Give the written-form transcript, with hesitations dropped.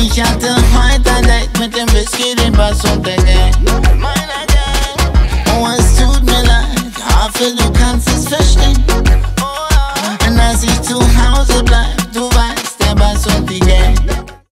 Ich hatte heute ein Date mit dem Whisky, den Bass und der Gang.